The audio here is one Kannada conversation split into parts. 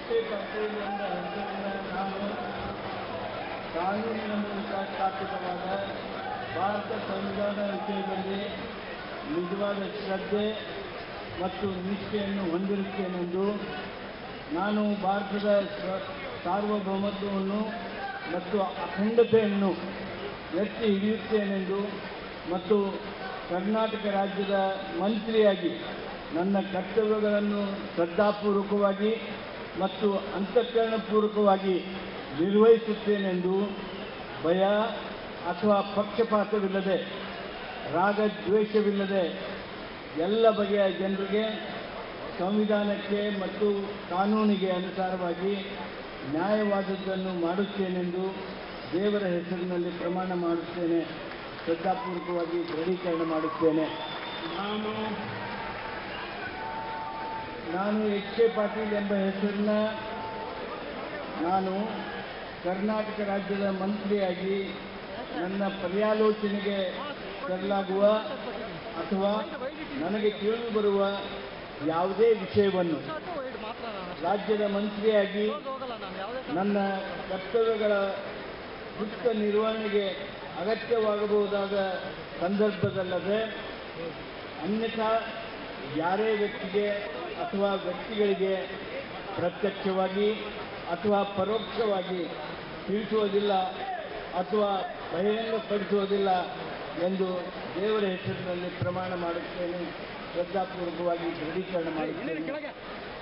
ಎಚ್ ಕೆ ಪಾಟೀಲ್ ಎಂಬ ಹೆಸರಿನ ನಾನು ಕಾನೂನಿನ ಮೂಲಕ ಸ್ಥಾಪಿತವಾದ ಭಾರತ ಸಂವಿಧಾನ ವಿಷಯದಲ್ಲಿ ನಿಜವಾದ ಶ್ರದ್ಧೆ ಮತ್ತು ನಿಷ್ಠೆಯನ್ನು ಹೊಂದಿರುತ್ತೇನೆಂದು ನಾನು ಭಾರತದ ಸಾರ್ವಭೌಮತ್ವವನ್ನು ಮತ್ತು ಅಖಂಡತೆಯನ್ನು ಎತ್ತಿ ಹಿಡಿಯುತ್ತೇನೆಂದು ಮತ್ತು ಕರ್ನಾಟಕ ರಾಜ್ಯದ ಮಂತ್ರಿಯಾಗಿ ನನ್ನ ಕರ್ತವ್ಯಗಳನ್ನು ಶ್ರದ್ಧಾಪೂರ್ವಕವಾಗಿ ಮತ್ತು ಅಂತಃಕರಣಪೂರ್ವಕವಾಗಿ ನಿರ್ವಹಿಸುತ್ತೇನೆಂದು ಭಯ ಅಥವಾ ಪಕ್ಷಪಾತವಿಲ್ಲದೆ ರಾಗದ್ವೇಷವಿಲ್ಲದೆ ಎಲ್ಲ ಬಗೆಯ ಜನರಿಗೆ ಸಂವಿಧಾನಕ್ಕೆ ಮತ್ತು ಕಾನೂನಿಗೆ ಅನುಸಾರವಾಗಿ ನ್ಯಾಯವಾದದ್ದನ್ನು ಮಾಡುತ್ತೇನೆಂದು ದೇವರ ಹೆಸರಿನಲ್ಲಿ ಪ್ರಮಾಣ ಮಾಡುತ್ತೇನೆ, ಶ್ರದ್ಧಾಪೂರ್ವಕವಾಗಿ ದೃಢೀಕರಣ ಮಾಡುತ್ತೇನೆ. ನಾನು ಎಚ್ ಕೆ ಪಾಟೀಲ್ ಎಂಬ ಹೆಸರಿನ ನಾನು ಕರ್ನಾಟಕ ರಾಜ್ಯದ ಮಂತ್ರಿಯಾಗಿ ನನ್ನ ಪರ್ಯಾಲೋಚನೆಗೆ ತರಲಾಗುವ ಅಥವಾ ನನಗೆ ತಿಳಿದುಬರುವ ಯಾವುದೇ ವಿಷಯವನ್ನು ರಾಜ್ಯದ ಮಂತ್ರಿಯಾಗಿ ನನ್ನ ಕರ್ತವ್ಯಗಳ ಸೂಕ್ತ ನಿರ್ವಹಣೆಗೆ ಅಗತ್ಯವಾಗಬಹುದಾದ ಸಂದರ್ಭದಲ್ಲದೆ ಅನ್ಯಥಾ ಯಾರೇ ವ್ಯಕ್ತಿಗೆ ಅಥವಾ ವ್ಯಕ್ತಿಗಳಿಗೆ ಪ್ರತ್ಯಕ್ಷವಾಗಿ ಅಥವಾ ಪರೋಕ್ಷವಾಗಿ ತಿಳಿಸುವುದಿಲ್ಲ ಅಥವಾ ಬಹಿರಂಗಪಡಿಸುವುದಿಲ್ಲ ಎಂದು ದೇವರ ಹೆಸರಿನಲ್ಲಿ ಪ್ರಮಾಣ ಮಾಡುತ್ತೇನೆ, ಶ್ರದ್ಧಾಪೂರ್ವಕವಾಗಿ ದೃಢೀಕರಣ ಮಾಡುತ್ತೇನೆ.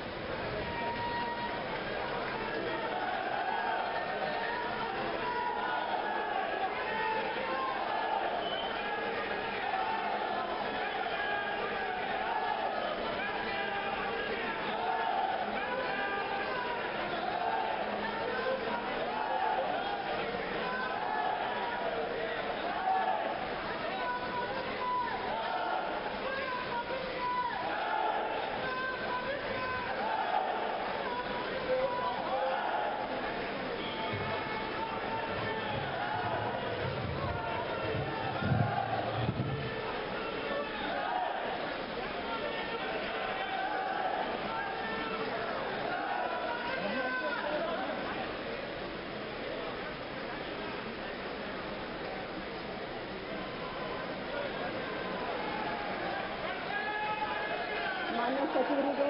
ಮಾನ್ಯ ಸಚಿವರಿಗೆ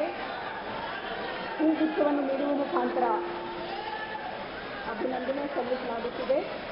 ಹೂಗುಚ್ಛವನ್ನು ನೀಡುವ ಮುಖಾಂತರ ಅಭಿನಂದನೆ ಸಲ್ಲಿಸಲಾಗುತ್ತಿದೆ.